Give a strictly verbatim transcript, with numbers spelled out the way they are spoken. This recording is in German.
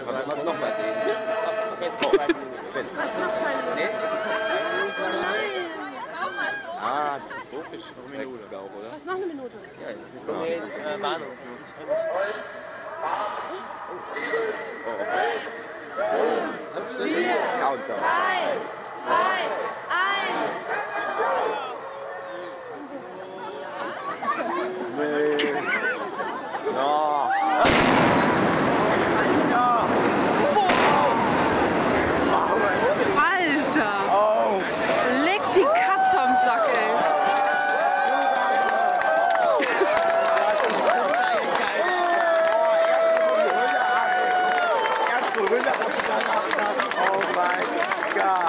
Warte, was noch mal sehen. Okay, Was noch zwei Minuten? Nee? Nein. Ah, das ist utopisch. Noch eine Minute auch, oder? Was noch eine Minute? Ja, das ist doch eine Warnung. Vier, Countdown. drei, zwei, eins. Nee. Ja. Alter! Oh. Leg die Katze am Sack, ey! Erst so Hülle ab, dann ab das. Oh mein Gott.